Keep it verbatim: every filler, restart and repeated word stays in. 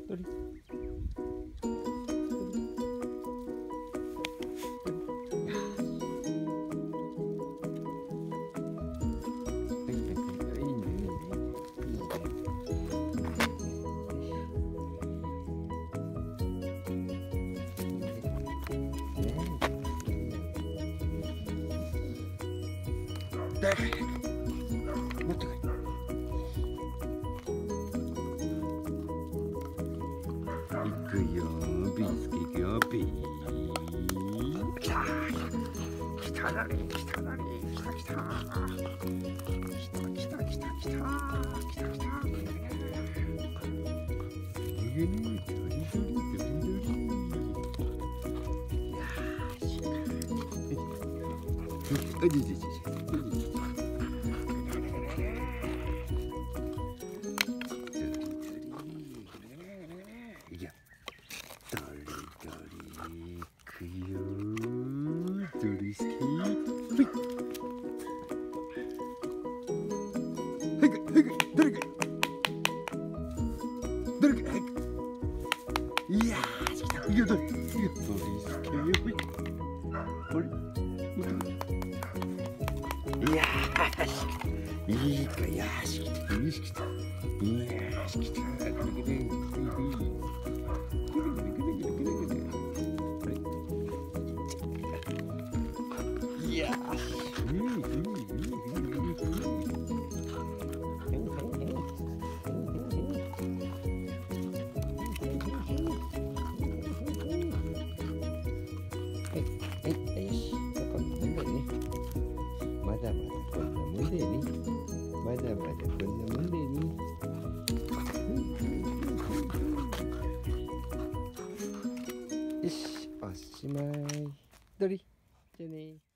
ドリ待ってくれ。行くよ、ビスケ行くよ、ビー。来た。来たなり、来たなり、来た来た。来た来た来た来た。来た来た。ドリドリドリドリドリ。いやー、しか。あ、じじじじ。いやー、来た。いいよ、どれ。いいよ、どれ。これ。いやー、いいか、よし、来た。よし、来た。よし、来た。いやー。まだまだこんなもんだよね。まだまだこんなもんだよね。よし、おしまい。どり。じゃあね。